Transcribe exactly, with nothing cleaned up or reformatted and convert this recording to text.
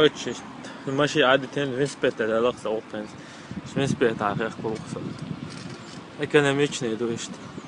Deutsch ist ماشي عادي تاني وين spelar det också åt ens. Men spelar här på också. Jag kan nämligen inte det då.